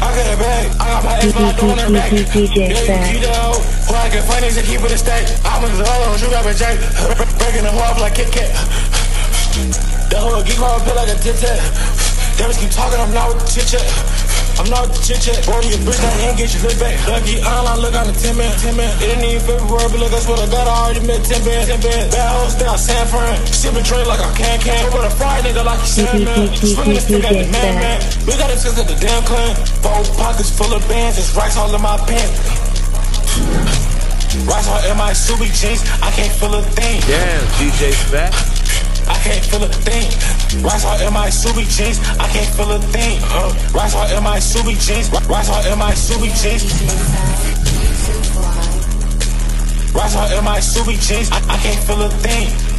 I got a bag, I got my ex, but I don't want her back. DJ Fat. Who I get funnies and keep it a stack. I'm in the other, you got a jack. Breaking them off like Kit Kat. The whole geek on pill like a tit-tat. They just keep talking, I'm not with the chit-chat. I'm not with the chit-chat. Boy, you bitch, that ain't get your flip back. Lucky online, look on the 10 man. It ain't even February, but look, I swear to God, I already met 10 bands. Bad hoes stay out San Fran. Sipping drink like I can. With a fire nigga like you Sandman. Swimming this thing at the man. We got them since at the damn clan. 4 pockets full of bands, it's racks all in my pants. Racks all in my Ksubi jeans, I can't feel a thing. Damn, DJ Fat. I can't feel a thing. Racks all in my Ksubi jeans, I can't feel a thing. Racks all in my Ksubi jeans, racks all in my Ksubi jeans. Racks all in my Ksubi jeans, I can't feel a thing.